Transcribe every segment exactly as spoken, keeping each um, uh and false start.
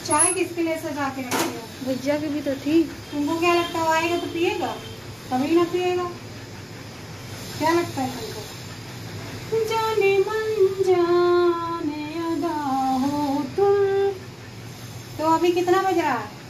चाय किसके लिए सजा के रखी हो? भुजिया की भी तो थी। तुमको क्या लगता है आएगा तो पिएगा? कभी ना पिएगा। क्या लगता है तुमको? जाने मन जाने अदा हो तुम। तो अभी कितना बज रहा है?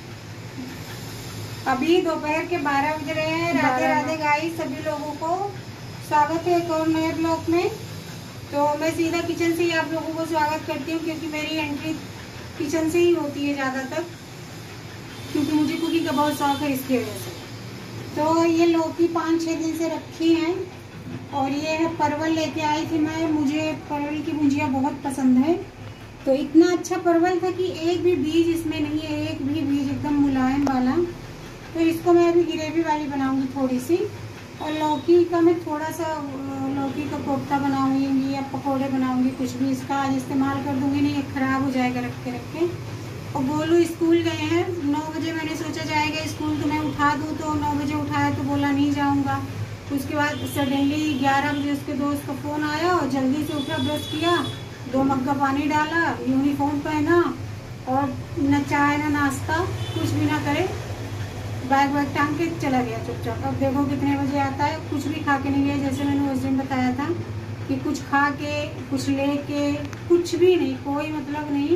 अभी दोपहर के बारह बज रहे हैं। राधे राधे गाइस, सभी लोगों को स्वागत है एक और नए ब्लॉग में। तो मैं सीधा किचन से ही आप लोगों को स्वागत करती हूँ, क्योंकि मेरी एंट्री किचन से ही होती है ज़्यादातर, क्योंकि मुझे कुकिंग का बहुत शौक है इसकी वजह से। तो ये लौकी पाँच छः दिन से रखी हैं, और ये है परवल लेके आई थी मैं। मुझे परवल की भुजिया बहुत पसंद है। तो इतना अच्छा परवल था कि एक भी बीज इसमें नहीं है, एक भी बीज, एकदम मुलायम वाला। तो इसको मैं अभी ग्रेवी वाली बनाऊंगी थोड़ी सी, और लौकी का मैं थोड़ा सा लौकी का कोफ्ता बनाऊंगी या पकोड़े बनाऊंगी, कुछ भी इसका आज इस्तेमाल कर दूंगी, नहीं ख़राब हो जाएगा रख के रख के। और गोलू स्कूल गए हैं, नौ बजे मैंने सोचा जाएगा स्कूल, तो मैं उठा दूँ, तो नौ बजे उठाया तो बोला नहीं जाऊँगा। उसके बाद सडनली ग्यारह बजे उसके दोस्त का फ़ोन आया, और जल्दी से उठा, ब्रश किया, दो मग्गा पानी डाला, यूनिफॉर्म पहना, और न चाय न नाश्ता, कुछ भी ना करे, बैग वैग टांग के चला गया चुपचाप। अब देखो कितने बजे आता है, कुछ भी खा के नहीं गया, जैसे मैंने उस दिन बताया था कि कुछ खा के, कुछ ले के, कुछ भी नहीं, कोई मतलब नहीं।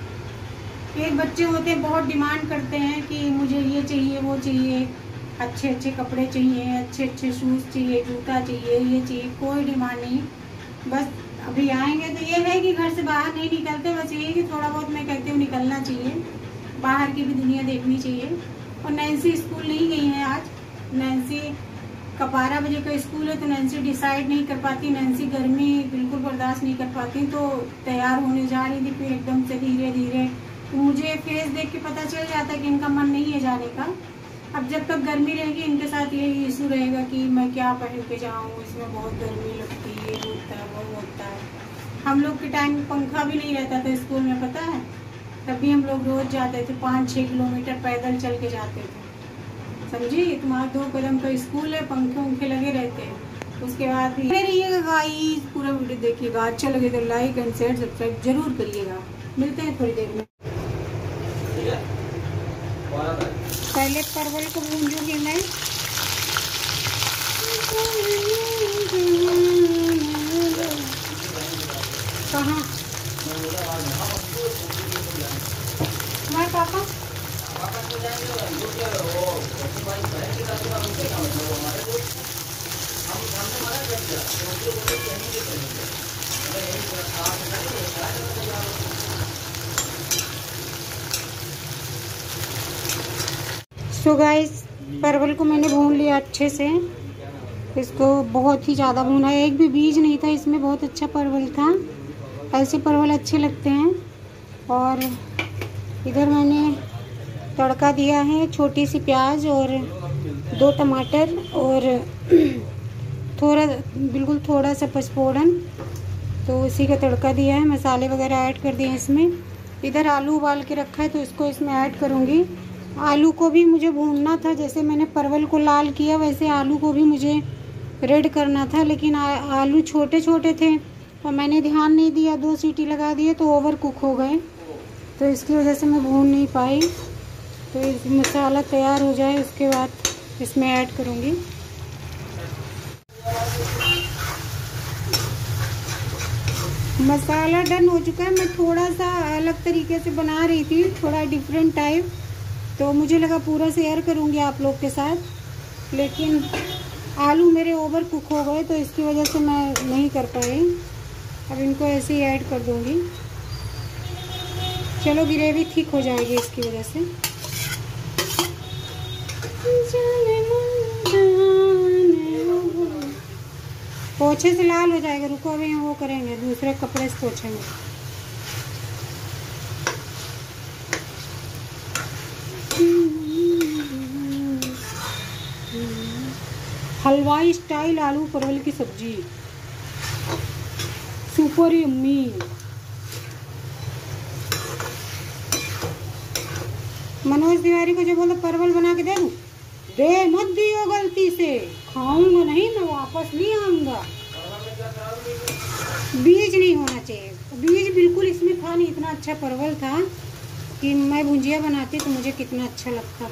एक बच्चे होते हैं बहुत डिमांड करते हैं कि मुझे ये चाहिए वो चाहिए, अच्छे अच्छे कपड़े चाहिए, अच्छे अच्छे शूज़ चाहिए, जूता चाहिए, ये चाहिए, कोई डिमांड नहीं। बस अभी आएंगे तो ये है कि घर से बाहर नहीं निकलते, बस ये कि थोड़ा बहुत मैं कहती हूँ निकलना चाहिए, बाहर की भी दुनिया देखनी चाहिए। और नैन्सी स्कूल नहीं गई है आज। नैन्सी का बारह बजे का स्कूल है, तो नैन्सी डिसाइड नहीं कर पाती, नैन्सी गर्मी बिल्कुल बर्दाश्त नहीं कर पाती, तो तैयार होने जा रही थी, फिर एकदम से धीरे धीरे, तो मुझे फेस देख के पता चल जाता है कि इनका मन नहीं है जाने का। अब जब तक गर्मी रहेगी इनके साथ यही इशू रहेगा कि मैं क्या पहन के जाऊँ, इसमें बहुत गर्मी लगती है, ये होता है वो होता है। हम लोग के टाइम पंखा भी नहीं रहता था स्कूल में, पता है, तभी हम लोग रोज जाते थे, पाँच छः किलोमीटर पैदल चल के जाते थे, समझी। तुम्हारा दो कदम का स्कूल है, पंखे उंखे लगे रहते हैं। उसके बाद भी रहिएगा गाइस, पूरा वीडियो देखिएगा, अच्छा लगे तो लाइक एंड शेयर सब्सक्राइब जरूर करिएगा। मिलते हैं थोड़ी देर में। पहले परवल को भूंजूंगी मैं। कहाँ हमारे पापा? सो गाइस, परवल को मैंने भून लिया अच्छे से, इसको बहुत ही ज़्यादा भूना, एक भी बीज नहीं था इसमें, बहुत अच्छा परवल था। ऐसे परवल अच्छे लगते हैं। और इधर मैंने तड़का दिया है, छोटी सी प्याज और दो टमाटर और थोड़ा बिल्कुल थोड़ा सा पचफोड़न, तो उसी का तड़का दिया है, मसाले वगैरह ऐड कर दिए हैं इसमें। इधर आलू उबाल के रखा है, तो इसको इसमें ऐड करूँगी। आलू को भी मुझे भूनना था, जैसे मैंने परवल को लाल किया वैसे आलू को भी मुझे रेड करना था, लेकिन आ, आलू छोटे छोटे थे और मैंने ध्यान नहीं दिया, दो सीटी लगा दिए तो ओवर कुक हो गए, तो इसकी वजह से मैं भून नहीं पाई। तो इस मसाला तैयार हो जाए उसके बाद इसमें ऐड करूँगी। मसाला डन हो चुका है। मैं थोड़ा सा अलग तरीके से बना रही थी, थोड़ा डिफरेंट टाइप, तो मुझे लगा पूरा शेयर करूँगी आप लोग के साथ, लेकिन आलू मेरे ओवर कुक हो गए, तो इसकी वजह से मैं नहीं कर पाई। अब इनको ऐसे ही ऐड कर दूँगी। चलो ग्रेवी थिक हो जाएगी इसकी वजह से। पोछे से लाल हो जाएगा, रुको अभी वो करेंगे, दूसरे कपड़े से पोछेंगे। हलवाई स्टाइल आलू परवल की सब्जी, सुपर यम्मी। मनोज तिवारी को जो बोला परवल बना के दे दूं, दे मत दियो गलती से, खाऊंगा नहीं, मैं वापस नहीं आऊंगा। बीज नहीं होना चाहिए, बीज बिल्कुल इसमें था नहीं, इतना अच्छा परवल था, कि मैं भुंजिया बनाती तो मुझे कितना अच्छा लगता।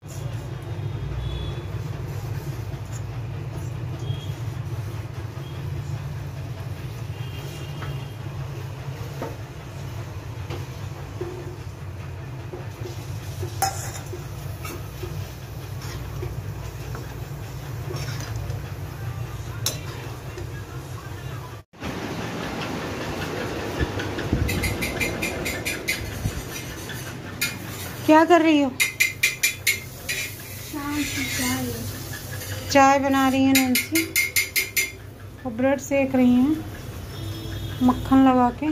क्या कर रही हो? चाय चाय बना रही हैं नैन्सी और ब्रेड सेक रही हैं मक्खन लगा के।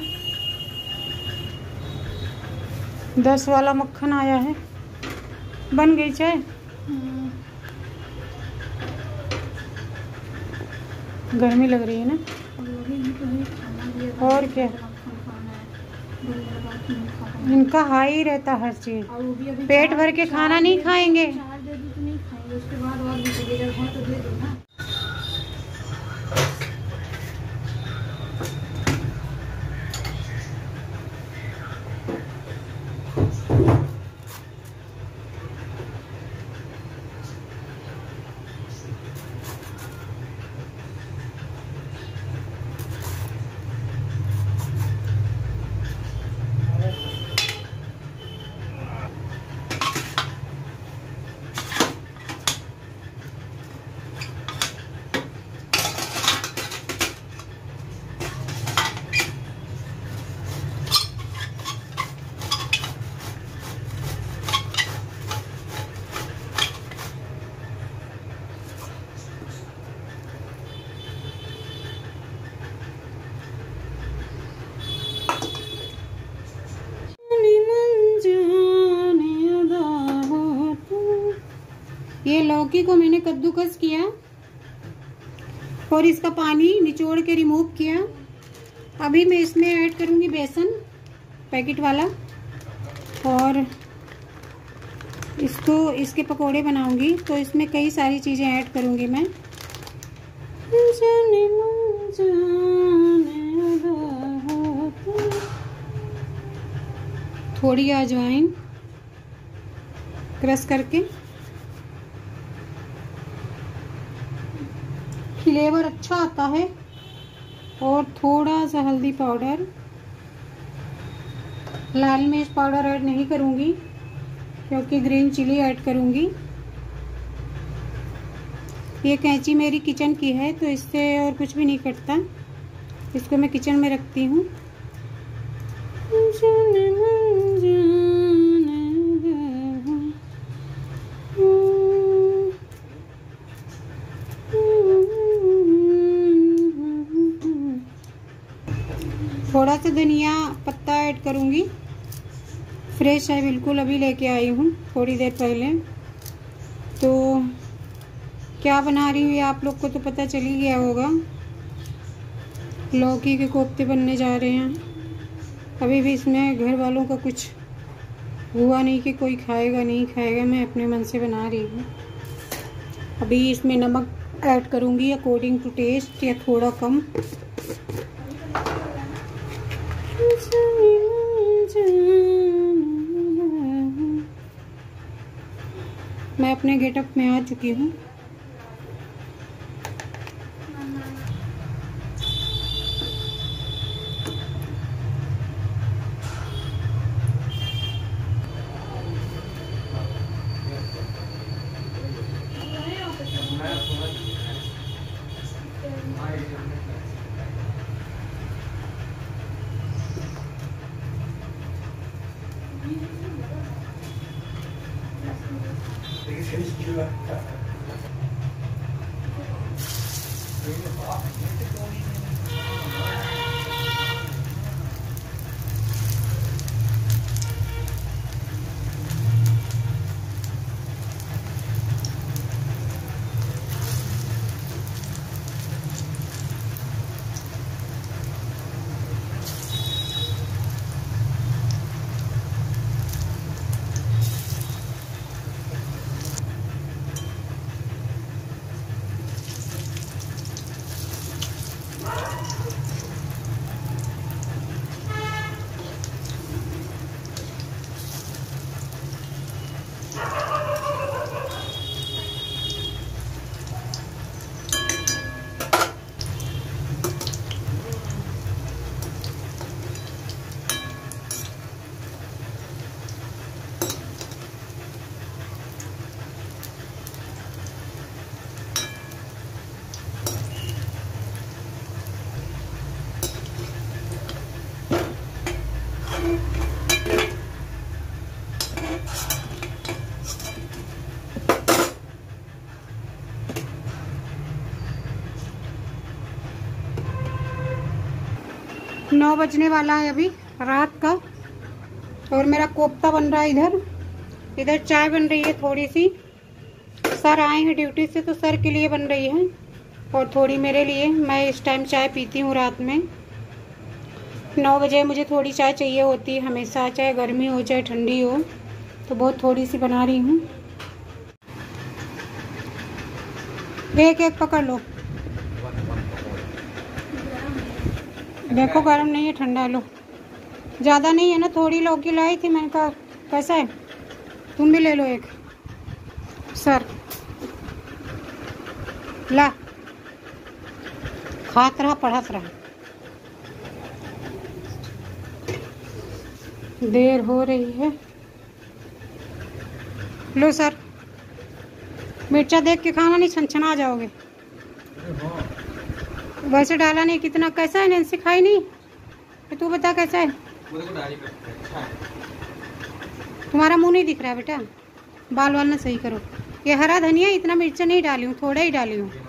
दस वाला मक्खन आया है। बन गई चाय? गर्मी लग रही है ना? और क्या, इनका हाई रहता हर चीज। पेट भर के खाना नहीं खाएंगे। उसके बाद और भी तो दे दो ना। ये लौकी को मैंने कद्दूकस किया और इसका पानी निचोड़ के रिमूव किया। अभी मैं इसमें ऐड करूंगी बेसन पैकेट वाला और इसको इसके पकोड़े बनाऊंगी। तो इसमें कई सारी चीज़ें ऐड करूंगी मैं। थोड़ी अजवाइन क्रश करके, फ्लेवर अच्छा आता है। और थोड़ा सा हल्दी पाउडर, लाल मिर्च पाउडर ऐड नहीं करूंगी क्योंकि ग्रीन चिली ऐड करूंगी। ये कैंची मेरी किचन की है तो इससे और कुछ भी नहीं कटता। इसको मैं किचन में रखती हूँ। थोड़ा सा धनिया पत्ता ऐड करूंगी, फ्रेश है बिल्कुल, अभी लेके आई हूँ थोड़ी देर पहले। तो क्या बना रही हूँ आप लोग को तो पता चल ही गया होगा। लौकी के कोफ्ते बनने जा रहे हैं। अभी भी इसमें घर वालों का कुछ हुआ नहीं कि कोई खाएगा नहीं खाएगा, मैं अपने मन से बना रही हूँ। अभी इसमें नमक ऐड करूँगी अकॉर्डिंग टू टेस्ट या थोड़ा कम। मैं अपने गेटअप में आ चुकी हूँ। नौ बजने वाला है अभी रात का, और मेरा कोफ्ता बन रहा है इधर। इधर चाय बन रही है थोड़ी सी। सर आए हैं ड्यूटी से तो सर के लिए बन रही है, और थोड़ी मेरे लिए। मैं इस टाइम चाय पीती हूँ रात में। नौ बजे मुझे थोड़ी चाय चाहिए होती है हमेशा, चाहे गर्मी हो चाहे ठंडी हो। तो बहुत थोड़ी सी बना रही हूँ। एक एक पकड़ लो। देखो गर्म नहीं है, ठंडा लो। ज़्यादा नहीं है ना, थोड़ी लौकी लाई थी, मैंने कहा कैसा है, तुम भी ले लो एक। सर ला, खात रहा पढ़त रहा। देर हो रही है। लो सर, मिर्चा देख के खाना, नहीं छनछना जाओगे। वैसे डाला नहीं। कितना कैसा है, नैन्सी खाई नहीं? तो तू बता कैसा है? तुम्हारा मुंह नहीं दिख रहा है बेटा, बाल वाल ना सही करो। ये हरा धनिया, इतना मिर्चा नहीं डाली हूँ, थोड़ा ही डाली हूँ।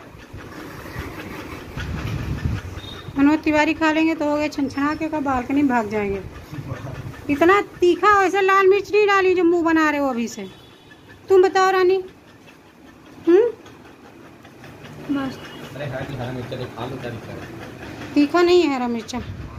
मनोज तिवारी खा लेंगे तो हो गए, छनछना के का बालकनी भाग जाएंगे। इतना तीखा वैसे लाल मिर्च नहीं डाली जो मुंह बना रहे हो अभी से। तुम बताओ रानी। हम्म तीखा नहीं है हरा मिर्चा।